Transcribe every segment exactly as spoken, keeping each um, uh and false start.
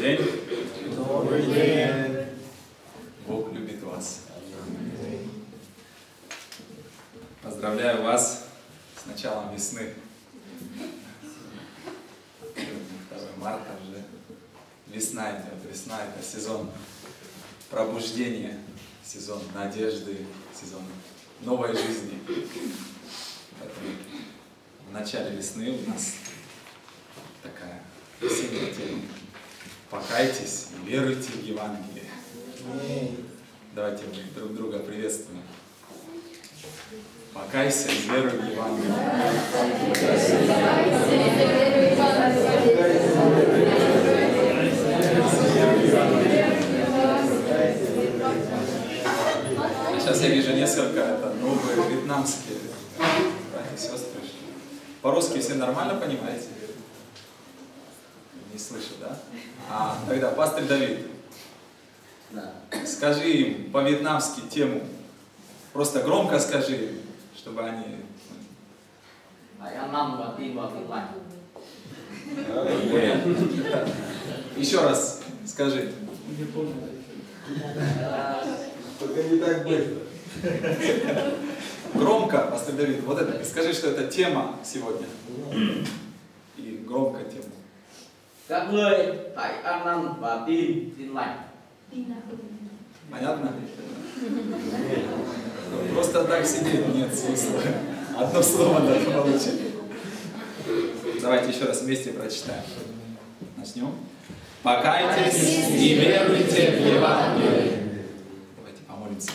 день. Добрый день. Бог любит вас. Поздравляю вас с началом весны. второе марта уже. Весна идет. Весна — это сезон пробуждения, сезон надежды, сезон новой жизни. Поэтому в начале весны у нас такая весенняя тема. Покайтесь и веруйте в Евангелие. Давайте мы друг друга приветствуем. Покайся и веруй в Евангелие. Сейчас я вижу несколько это, новые вьетнамские братья и сестры. По-русски все нормально понимаете? Не слышу, да? А, тогда, пастырь Давид, да. Скажи им по-вьетнамски тему. Просто громко скажи, чтобы они... Еще раз скажи. Только не так быстро. Громко, пастырь Давид, вот это. Скажи, что это тема сегодня. И громко тему. Các ngươi hãy ăn năn và tin tin lành. Понятно? Просто так сидеть нет смысла. Одно слово надо получить. Давайте еще раз вместе прочитаем. Начнем. Покайтесь и веруйте в Евангелие. Давайте помолимся.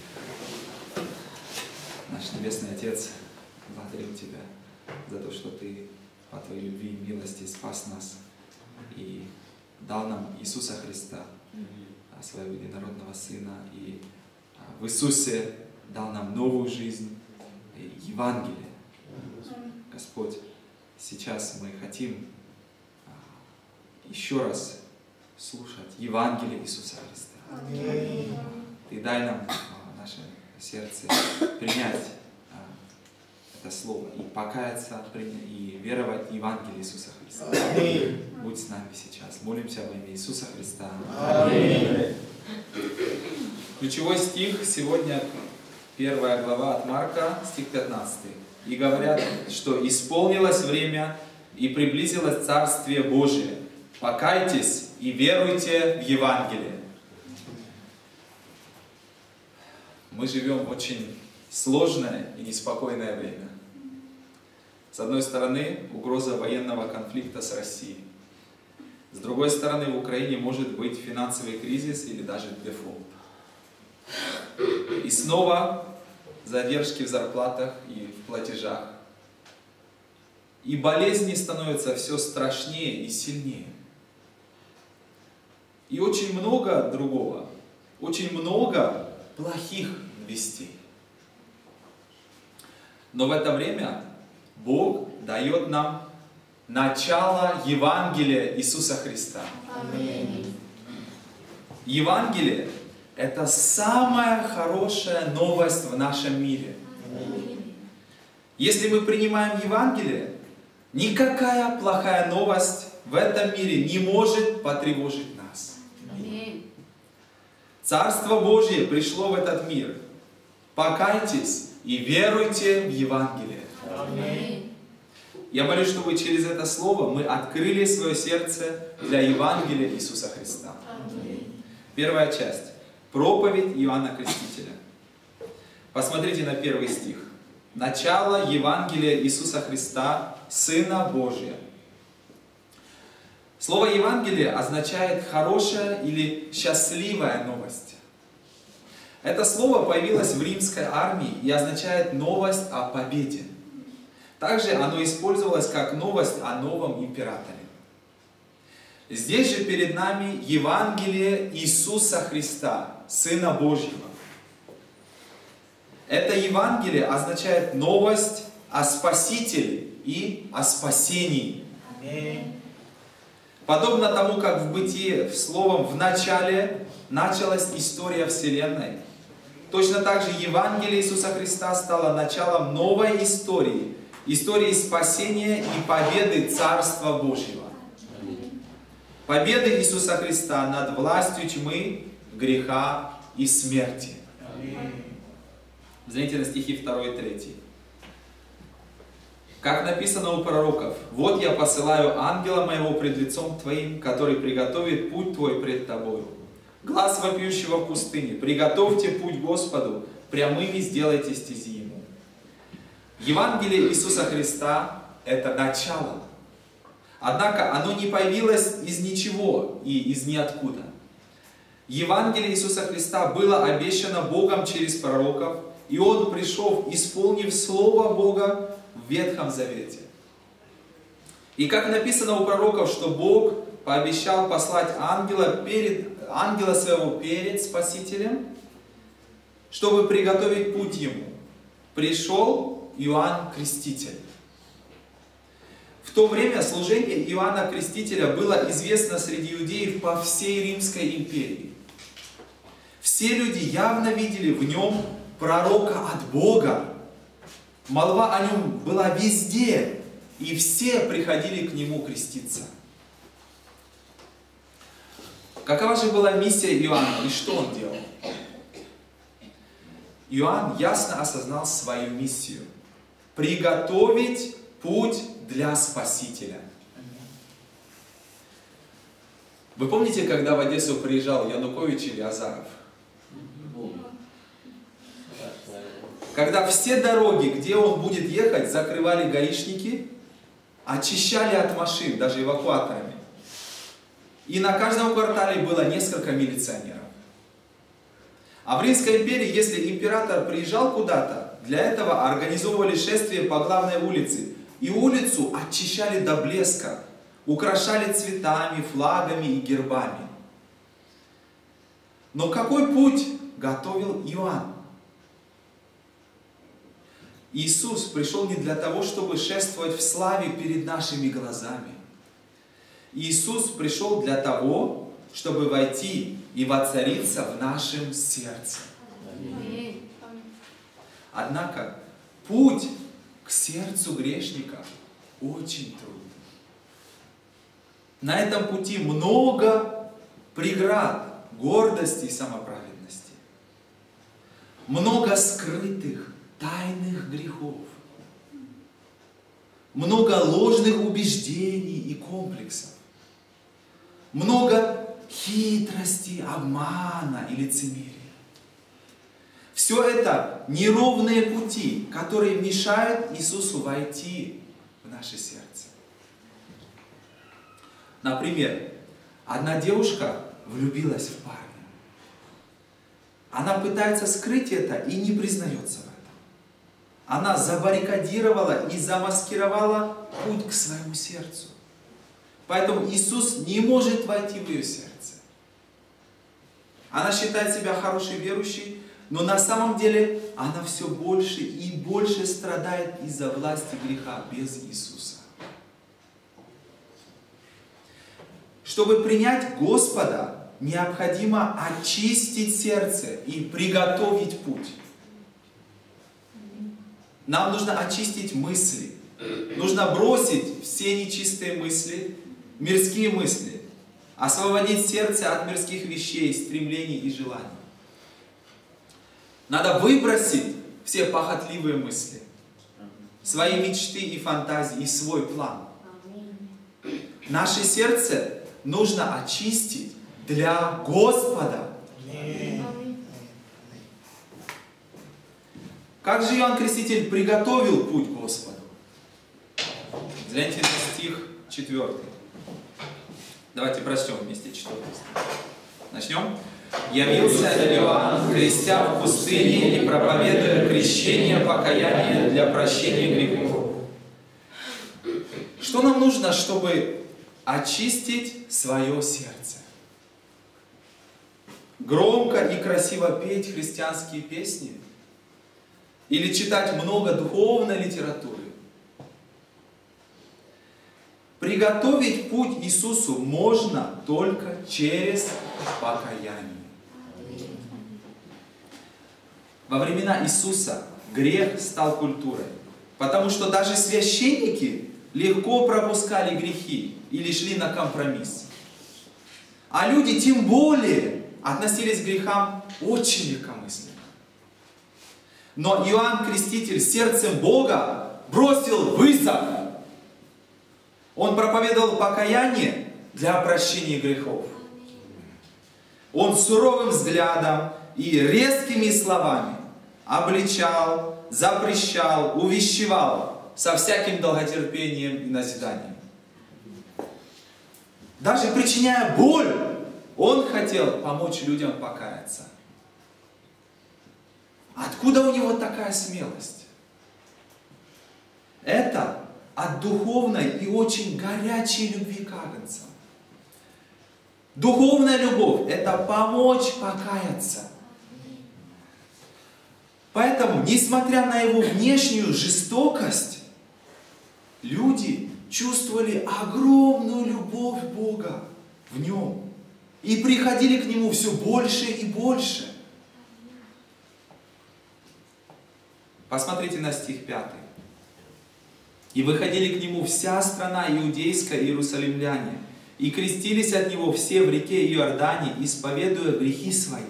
Наш Небесный Отец, благодарим Тебя за то, что Ты по Твоей любви и милости спас нас и дал нам Иисуса Христа, Своего единородного Сына, и в Иисусе дал нам новую жизнь, Евангелие. Господь, сейчас мы хотим еще раз слушать Евангелие Иисуса Христа. Ты дай нам в наше сердце принять это слово и покаяться, и веровать в Евангелие Иисуса Христа. Аминь. Будь с нами сейчас. Молимся во имя Иисуса Христа. Аминь. Ключевой стих сегодня, первая глава от Марка, стих пятнадцатый. И говорят, что исполнилось время и приблизилось Царствие Божие. Покайтесь и веруйте в Евангелие. Мы живем в очень сложное и неспокойное время. С одной стороны, угроза военного конфликта с Россией. С другой стороны, в Украине может быть финансовый кризис или даже дефолт. И снова задержки в зарплатах и в платежах. И болезни становятся все страшнее и сильнее. И очень много другого, очень много плохих вестей. Но в это время Бог дает нам начало Евангелия Иисуса Христа. Аминь. Евангелие — это самая хорошая новость в нашем мире. Аминь. Если мы принимаем Евангелие, никакая плохая новость в этом мире не может потревожить нас. Аминь. Царство Божье пришло в этот мир. Покайтесь и веруйте в Евангелие. Аминь. Я молюсь, чтобы через это слово мы открыли свое сердце для Евангелия Иисуса Христа. Аминь. Первая часть. Проповедь Иоанна Крестителя. Посмотрите на первый стих. Начало Евангелия Иисуса Христа, Сына Божия. Слово Евангелие означает хорошая или счастливая новость. Это слово появилось в римской армии и означает новость о победе. Также оно использовалось как новость о новом императоре. Здесь же перед нами Евангелие Иисуса Христа, Сына Божьего. Это Евангелие означает новость о Спасителе и о спасении. Аминь. Подобно тому, как в Бытие, в словом «в начале» началась история Вселенной, точно так же Евангелие Иисуса Христа стало началом новой истории, истории спасения и победы Царства Божьего. победы Иисуса Христа над властью тьмы, греха и смерти. Взгляните на стихи два и три. Как написано у пророков: «Вот я посылаю ангела моего пред лицом твоим, который приготовит путь твой пред тобою. Глас вопиющего в пустыне: приготовьте путь Господу, прямыми сделайте стези ему». Евангелие Иисуса Христа – это начало. Однако оно не появилось из ничего и из ниоткуда. Евангелие Иисуса Христа было обещано Богом через пророков, и Он пришел, исполнив Слово Бога в Ветхом Завете. И как написано у пророков, что Бог пообещал послать ангела, перед, ангела своего перед Спасителем, чтобы приготовить путь ему, пришел Иоанн Креститель. В то время служение Иоанна Крестителя было известно среди иудеев по всей Римской империи. Все люди явно видели в нем пророка от Бога. Молва о нем была везде, и все приходили к нему креститься. Какова же была миссия Иоанна и что он делал? Иоанн ясно осознал свою миссию – приготовить путь для Спасителя. Вы помните, когда в Одессу приезжал Янукович или Азаров? Когда все дороги, где он будет ехать, закрывали гаишники, очищали от машин, даже эвакуаторами. И на каждом квартале было несколько милиционеров. А в Римской империи, если император приезжал куда-то, для этого организовывали шествие по главной улице. И улицу очищали до блеска, украшали цветами, флагами и гербами. Но какой путь готовил Иоанн? Иисус пришел не для того, чтобы шествовать в славе перед нашими глазами. Иисус пришел для того, чтобы войти и воцариться в нашем сердце. Однако путь к сердцу грешника очень трудный. На этом пути много преград, гордости и самоправедности. Много скрытых, тайных грехов. Много ложных убеждений и комплексов. Много хитрости, обмана и лицемерия. Все это неровные пути, которые мешают Иисусу войти в наше сердце. Например, одна девушка влюбилась в парня. Она пытается скрыть это и не признается в этом. Она забаррикадировала и замаскировала путь к своему сердцу. Поэтому Иисус не может войти в ее сердце. Она считает себя хорошей верующей, но на самом деле она все больше и больше страдает из-за власти греха без Иисуса. Чтобы принять Господа, необходимо очистить сердце и приготовить путь. Нам нужно очистить мысли. Нужно бросить все нечистые мысли, мирские мысли. Освободить сердце от мирских вещей, стремлений и желаний. Надо выбросить все похотливые мысли, свои мечты и фантазии, и свой план. Наше сердце нужно очистить для Господа. Как же Иоанн Креститель приготовил путь к Господу? Взгляните на стих четвёртый. Давайте прочтем вместе четвёртый стих. Начнем. «Явился Иоанн, крестя в пустыне и проповедуя крещение покаяния для прощения грехов». Что нам нужно, чтобы очистить свое сердце? Громко и красиво петь христианские песни? Или читать много духовной литературы? Приготовить путь Иисусу можно только через покаяние. Во времена Иисуса грех стал культурой, потому что даже священники легко пропускали грехи или шли на компромисс. А люди тем более относились к грехам очень легкомысленно. Но Иоанн Креститель сердцем Бога бросил вызов. Он проповедовал покаяние для прощения грехов. Он суровым взглядом и резкими словами обличал, запрещал, увещевал со всяким долготерпением и назиданием. Даже причиняя боль, он хотел помочь людям покаяться. Откуда у него такая смелость? Это от духовной и очень горячей любви к агнцам. Духовная любовь – это помочь покаяться. Поэтому, несмотря на его внешнюю жестокость, люди чувствовали огромную любовь Бога в нем и приходили к нему все больше и больше. Посмотрите на стих пятый. «И выходили к нему вся страна иудейская и иерусалимляне, и крестились от него все в реке Иордане, исповедуя грехи свои».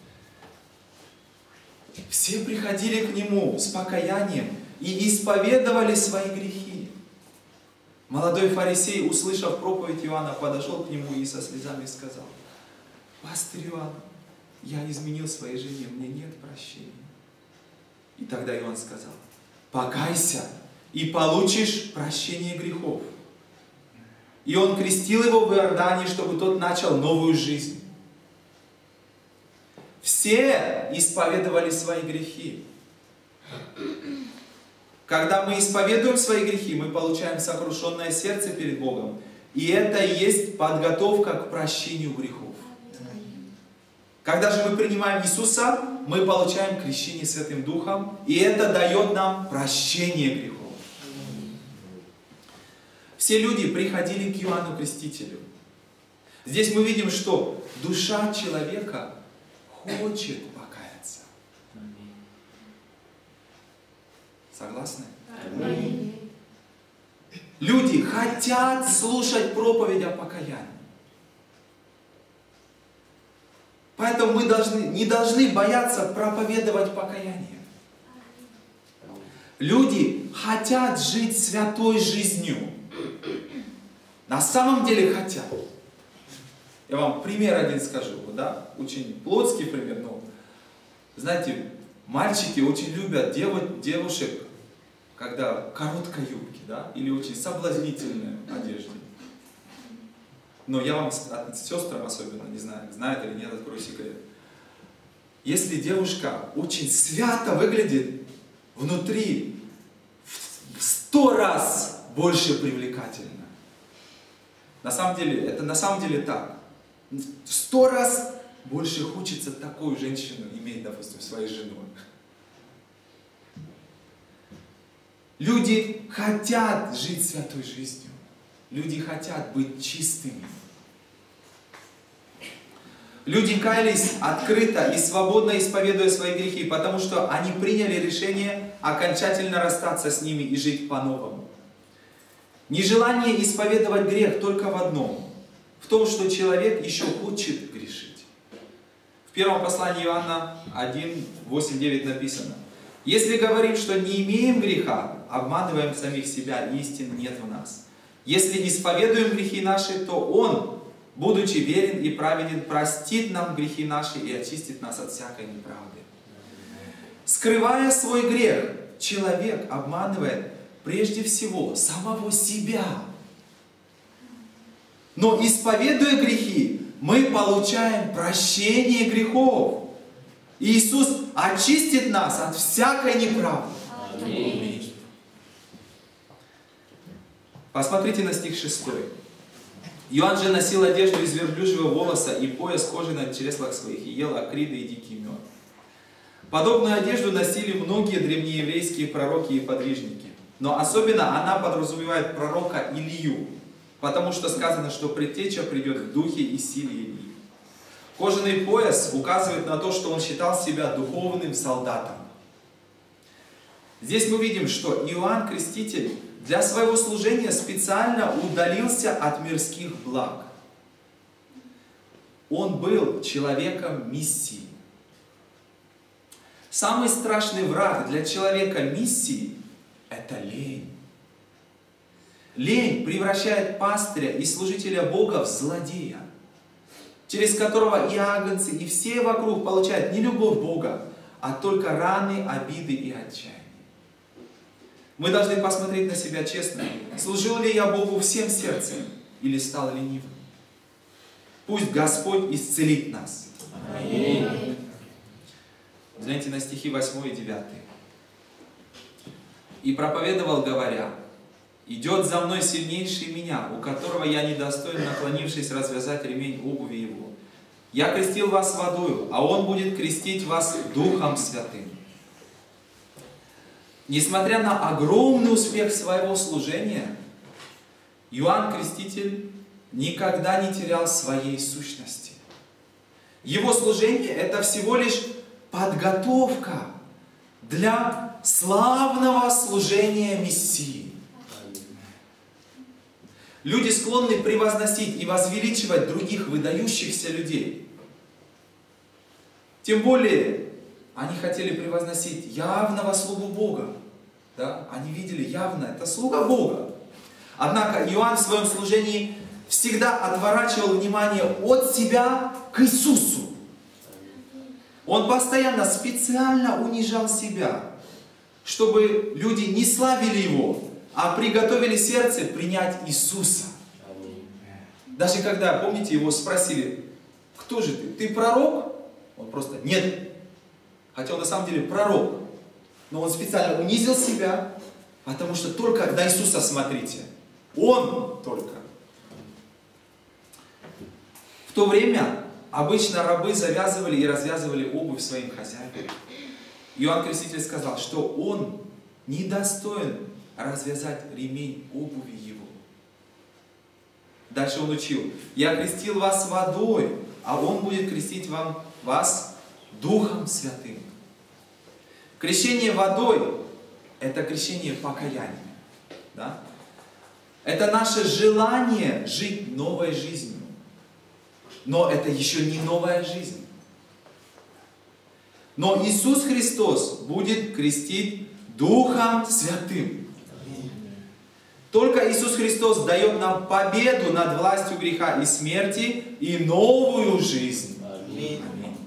Все приходили к нему с покаянием и исповедовали свои грехи. Молодой фарисей, услышав проповедь Иоанна, подошел к нему и со слезами сказал: «Пастырь Иоанн, я изменил своей жене, мне нет прощения». И тогда Иоанн сказал: «Покайся, и получишь прощение грехов». И он крестил его в Иордане, чтобы тот начал новую жизнь. Все исповедовали свои грехи. Когда мы исповедуем свои грехи, мы получаем сокрушенное сердце перед Богом. И это и есть подготовка к прощению грехов. Когда же мы принимаем Иисуса, мы получаем крещение Святым Духом, и это дает нам прощение грехов. Все люди приходили к Иоанну Крестителю. Здесь мы видим, что душа человека хочет покаяться. Согласны? Люди хотят слушать проповедь о покаянии. Поэтому мы должны, не должны бояться проповедовать покаяние. Люди хотят жить святой жизнью. На самом деле хотят. Я вам пример один скажу, да? Очень плотский пример, но знаете, мальчики очень любят дев, девушек, когда в короткой юбке, да? Или очень соблазнительной одежде. Но я вам, сестрам особенно, не знаю, знают или нет, открою секрет. Если девушка очень свято выглядит, внутри в сто раз больше привлекательна. На самом деле, это на самом деле так. В сто раз больше хочется такую женщину иметь, допустим, своей женой. Люди хотят жить святой жизнью. Люди хотят быть чистыми. Люди каялись открыто и свободно исповедуя свои грехи, потому что они приняли решение окончательно расстаться с ними и жить по-новому. Нежелание исповедовать грех только в одном. В том, что человек еще хочет грешить. В первом послании Иоанна один, восемь, девять написано: «Если говорим, что не имеем греха, обманываем самих себя, и истины нет в нас. Если исповедуем грехи наши, то Он, будучи верен и праведен, простит нам грехи наши и очистит нас от всякой неправды». Скрывая свой грех, человек обманывает прежде всего самого себя. Но исповедуя грехи, мы получаем прощение грехов. И Иисус очистит нас от всякой неправды. Аминь. Посмотрите на стих шестой. Иоанн же носил одежду из верблюжьего волоса и пояс кожи на чреслах своих, и ел акриды и дикий мед. Подобную одежду носили многие древнееврейские пророки и подвижники. Но особенно она подразумевает пророка Илью, потому что сказано, что предтеча придет в духе и силе Илии. Кожаный пояс указывает на то, что он считал себя духовным солдатом. Здесь мы видим, что Иоанн Креститель для своего служения специально удалился от мирских благ. он был человеком миссии. Самый страшный враг для человека миссии – это лень. Лень превращает пастыря и служителя Бога в злодея, через которого и агнцы, и все вокруг получают не любовь Бога, а только раны, обиды и отчаяние. Мы должны посмотреть на себя честно. Служил ли я Богу всем сердцем или стал ленивым? Пусть Господь исцелит нас. Аминь. Взгляните на стихи восьмой и девятый. «И проповедовал, говоря: идет за мной сильнейший меня, у которого я недостоин, наклонившись, развязать ремень обуви его. Я крестил вас водою, а он будет крестить вас Духом Святым». Несмотря на огромный успех своего служения, Иоанн Креститель никогда не терял своей сущности. Его служение – это всего лишь подготовка для славного служения Мессии. Люди склонны превозносить и возвеличивать других выдающихся людей. Тем более, они хотели превозносить явного слугу Бога. Да? Они видели явно, это слуга Бога. Однако Иоанн в своем служении всегда отворачивал внимание от себя к Иисусу. Он постоянно, специально унижал себя, чтобы люди не славили Его, а приготовили сердце принять Иисуса. Даже когда, помните, его спросили: кто же ты? Ты пророк? Он просто: нет. Хотя он на самом деле пророк. Но он специально унизил себя, потому что только на Иисуса смотрите. Он только. В то время обычно рабы завязывали и развязывали обувь своим хозяевам. Иоанн Креститель сказал, что он недостоин развязать ремень обуви его. Дальше он учил: я крестил вас водой, а он будет крестить вам, вас Духом Святым. Крещение водой – это крещение покаяния. Да? Это наше желание жить новой жизнью. Но это еще не новая жизнь. Но Иисус Христос будет крестить Духом Святым. Только Иисус Христос дает нам победу над властью греха и смерти и новую жизнь. Аминь.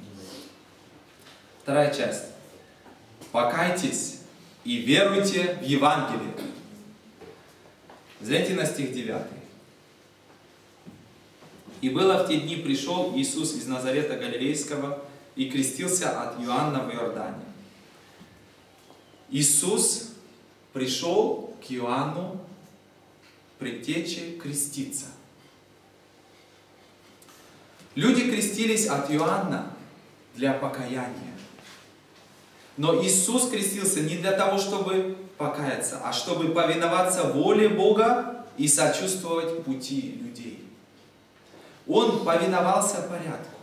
Вторая часть. Покайтесь и веруйте в Евангелие. Взгляните на стих девятый. «И было в те дни, пришел Иисус из Назарета Галилейского и крестился от Иоанна в Иордане». Иисус пришел к Иоанну предтече креститься. Люди крестились от Иоанна для покаяния. Но Иисус крестился не для того, чтобы покаяться, а чтобы повиноваться воле Бога и сочувствовать пути людей. Он повиновался порядку.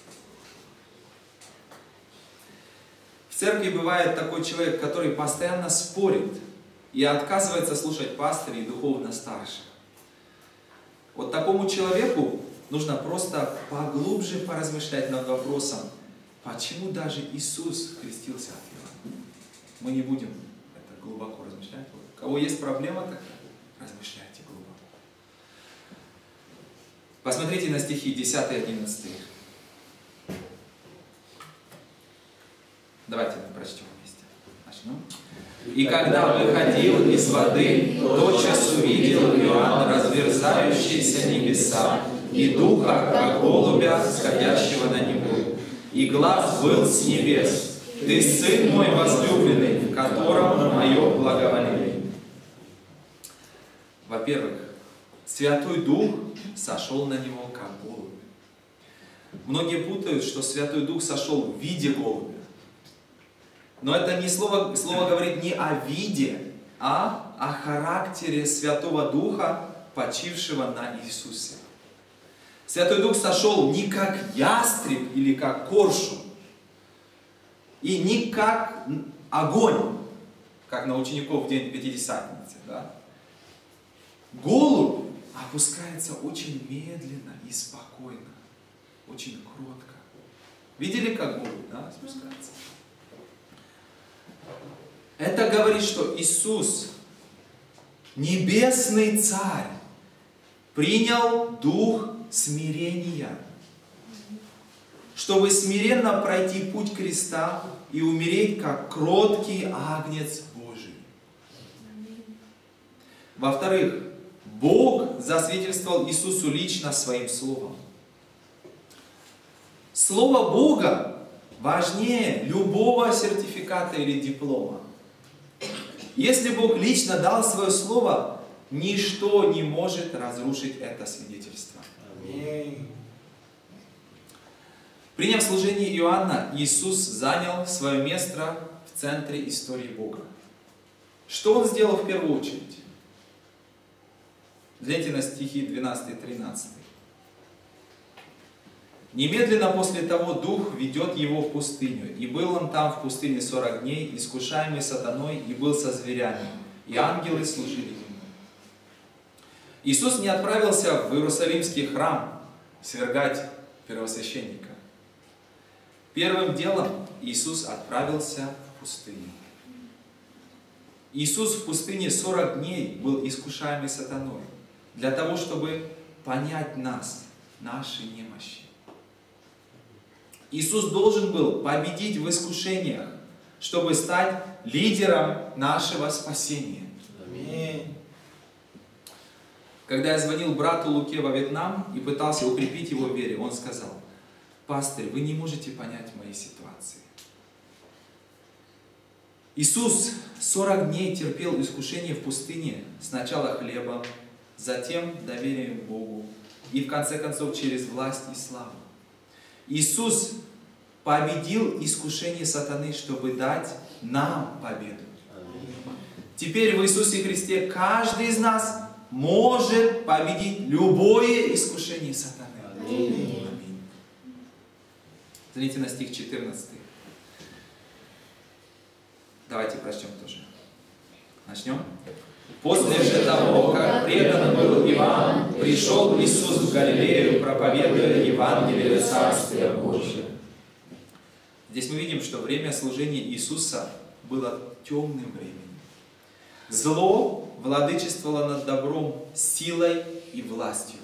В церкви бывает такой человек, который постоянно спорит и отказывается слушать пастырей и духовно старших. Вот такому человеку нужно просто поглубже поразмышлять над вопросом, почему даже Иисус крестился от Иоанна. Мы не будем это глубоко размышлять. У кого есть проблема, так размышляйте глубоко. Посмотрите на стихи десятый и одиннадцатый. Давайте мы прочтем вместе. Начнем. «И когда выходил из воды, тотчас увидел Иоанн разверзающиеся небеса и духа, как голубя, сходящего на него. И глас был с небес: Ты Сын мой возлюбленный, в котором мое благоволение». Во-первых, Святой Дух сошел на него как голубь. Многие путают, что Святой Дух сошел в виде голубя. Но это не слово, слово говорит не о виде, а о характере Святого Духа, почившего на Иисусе. Святой Дух сошел не как ястреб или как коршун, и не как огонь, как на учеников в день Пятидесятницы. Да? Голубь опускается очень медленно и спокойно. очень кротко. Видели, как Бог, да, спускается? Это говорит, что Иисус, небесный Царь, принял дух смирения, чтобы смиренно пройти путь креста и умереть, как кроткий агнец Божий. Во-вторых, Бог засвидетельствовал Иисусу лично своим словом. Слово Бога важнее любого сертификата или диплома. Если Бог лично дал свое слово, ничто не может разрушить это свидетельство. Аминь. Приняв служение Иоанна, Иисус занял свое место в центре истории Бога. Что Он сделал в первую очередь? Гляньте на стихи двенадцатый-тринадцатый. Немедленно после того Дух ведет его в пустыню. И был он там в пустыне сорок дней, искушаемый сатаной, и был со зверями. И ангелы служили ему. Иисус не отправился в Иерусалимский храм свергать первосвященника. Первым делом Иисус отправился в пустыню. Иисус в пустыне сорок дней был искушаемый сатаной, для того, чтобы понять нас, наши немощи. Иисус должен был победить в искушениях, чтобы стать лидером нашего спасения. Аминь. Когда я звонил брату Луке во Вьетнам и пытался укрепить его в вере, он сказал: «Пастырь, вы не можете понять моей ситуации». Иисус сорок дней терпел искушение в пустыне, сначала хлебом, затем доверием Богу и в конце концов через власть и славу. Иисус победил искушение сатаны, чтобы дать нам победу. Теперь в Иисусе Христе каждый из нас может победить любое искушение сатаны. Аминь. Смотрите на стих четырнадцатый. Давайте прочтем тоже. Начнем. После же того, как предан был Иоанн, пришел Иисус в Галилею, проповедуя Евангелие Царствия Божия. Здесь мы видим, что время служения Иисуса было темным временем. Зло владычествовало над добром силой и властью.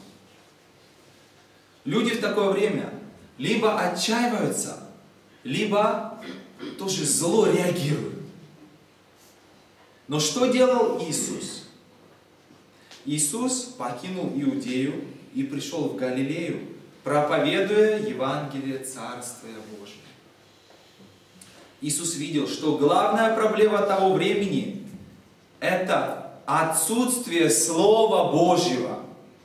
Люди в такое время либо отчаиваются, либо тоже зло реагируют. Но что делал Иисус? Иисус покинул Иудею и пришел в Галилею, проповедуя Евангелие Царствия Божия. Иисус видел, что главная проблема того времени – это отсутствие Слова Божьего.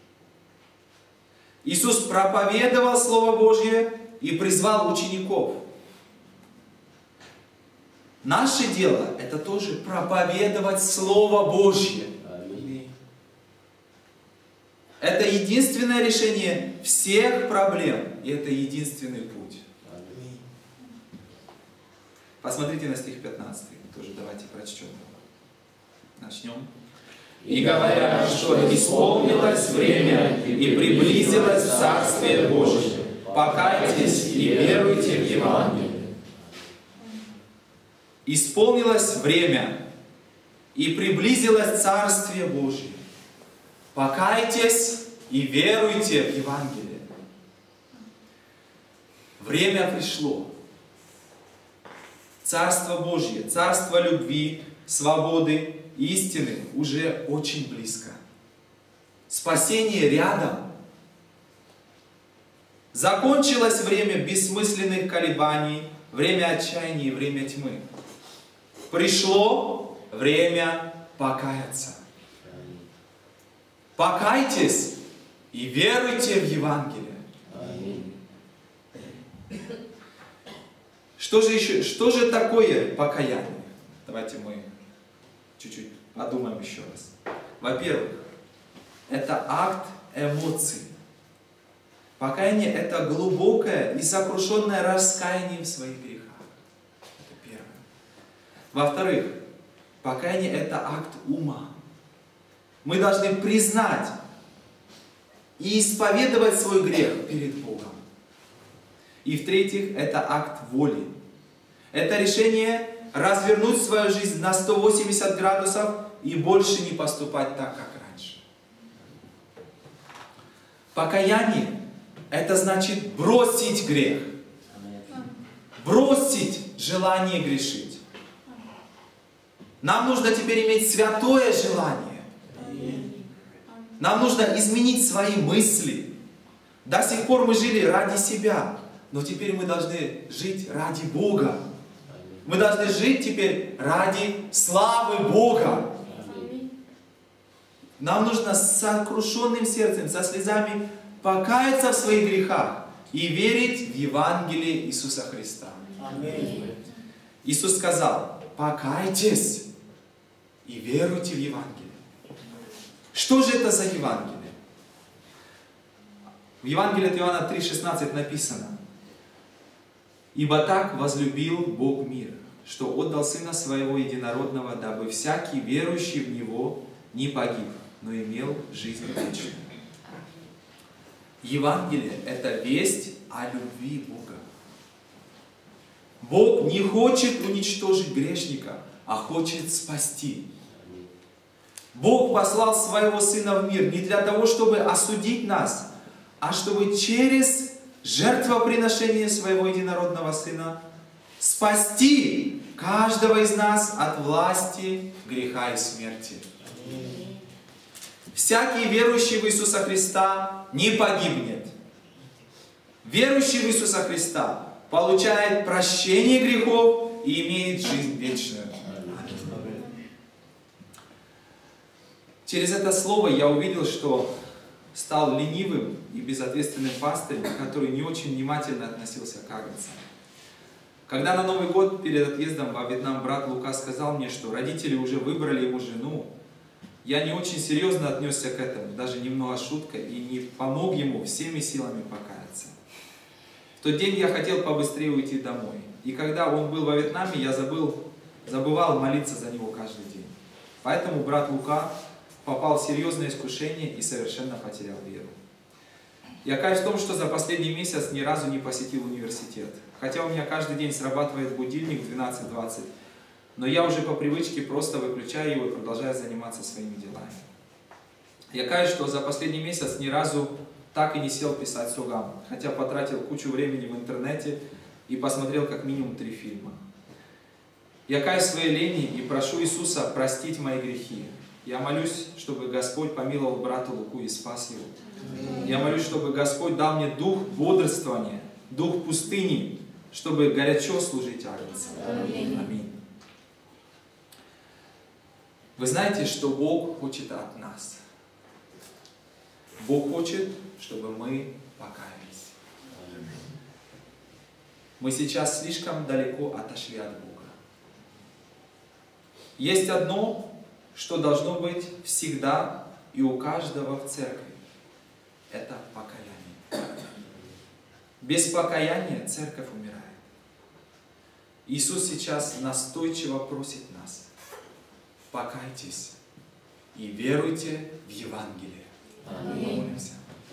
Иисус проповедовал Слово Божье и призвал учеников. Наше дело – это тоже проповедовать Слово Божье. Это единственное решение всех проблем, и это единственный путь. Посмотрите на стих пятнадцатый, тоже давайте прочтем. Начнем. «И говоря, что исполнилось время и приблизилось Царствие Божие, покайтесь и веруйте в Евангелие». Исполнилось время и приблизилось Царствие Божие. Покайтесь и веруйте в Евангелие. Время пришло. Царство Божье, царство любви, свободы, истины уже очень близко. Спасение рядом. Закончилось время бессмысленных колебаний, время отчаяния и время тьмы. Пришло время покаяться. Покайтесь и веруйте в Евангелие. Что же еще, что же такое покаяние? Давайте мы чуть-чуть подумаем еще раз. Во-первых, это акт эмоций. Покаяние – это глубокое и сокрушенное раскаяние в своих грехах. Это первое. Во-вторых, покаяние – это акт ума. Мы должны признать и исповедовать свой грех перед Богом. И в-третьих, это акт воли. Это решение развернуть свою жизнь на сто восемьдесят градусов и больше не поступать так, как раньше. Покаяние – это значит бросить грех. Бросить желание грешить. Нам нужно теперь иметь святое желание. Нам нужно изменить свои мысли. До сих пор мы жили ради себя, но теперь мы должны жить ради Бога. Мы должны жить теперь ради славы Бога. Нам нужно с сокрушенным сердцем, со слезами покаяться в своих грехах и верить в Евангелие Иисуса Христа. Иисус сказал: покайтесь и веруйте в Евангелие. Что же это за Евангелие? В Евангелии от Иоанна три шестнадцать написано: «Ибо так возлюбил Бог мир, что отдал Сына Своего Единородного, дабы всякий, верующий в Него, не погиб, но имел жизнь вечную». Евангелие – это весть о любви Бога. Бог не хочет уничтожить грешника, а хочет спасти. Бог послал Своего Сына в мир не для того, чтобы осудить нас, а чтобы через жертвоприношение Своего Единородного Сына спасти каждого из нас от власти греха и смерти. Всякий верующий в Иисуса Христа не погибнет. Верующий в Иисуса Христа получает прощение грехов и имеет жизнь вечную. Через это слово я увидел, что стал ленивым и безответственным пастырем, который не очень внимательно относился к агнцам. Когда на Новый год перед отъездом во Вьетнам брат Лука сказал мне, что родители уже выбрали ему жену, я не очень серьезно отнесся к этому, даже немного шуткой, и не помог ему всеми силами покаяться. В тот день я хотел побыстрее уйти домой. И когда он был во Вьетнаме, я забыл, забывал молиться за него каждый день. Поэтому брат Лука попал в серьезное искушение и совершенно потерял веру. Я каюсь в том, что за последний месяц ни разу не посетил университет. Хотя у меня каждый день срабатывает будильник в двенадцать двадцать, но я уже по привычке просто выключаю его и продолжаю заниматься своими делами. Я каюсь, что за последний месяц ни разу так и не сел писать Согам, хотя потратил кучу времени в интернете и посмотрел как минимум три фильма. Я каюсь в своей лени и прошу Иисуса простить мои грехи. Я молюсь, чтобы Господь помиловал брата Луку и спас его. Я молюсь, чтобы Господь дал мне дух бодрствования, дух пустыни, чтобы горячо служить агнцам. Аминь. Вы знаете, что Бог хочет от нас? Бог хочет, чтобы мы покаялись. Мы сейчас слишком далеко отошли от Бога. Есть одно, что должно быть всегда и у каждого в церкви. Это покаяние. Без покаяния церковь умирает. Иисус сейчас настойчиво просит нас: покайтесь и веруйте в Евангелие. Помолимся.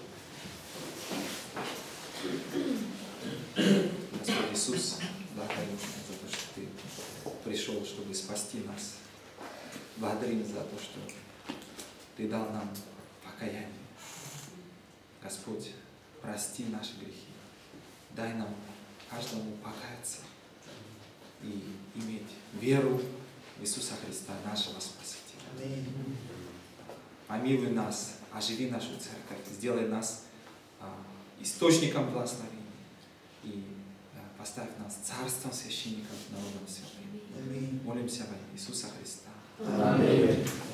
Господь Иисус, благодарим Тебя за то, что Ты пришел, чтобы спасти нас. Благодарим за то, что Ты дал нам покаяние. Господь, прости наши грехи. Дай нам каждому покаяться и иметь веру в Иисуса Христа, нашего Спасителя. Помилуй нас, оживи нашу церковь, сделай нас а, источником благословения и а, поставь нас царством священников, народом святым. Молимся во имя Иисуса Христа. Аминь.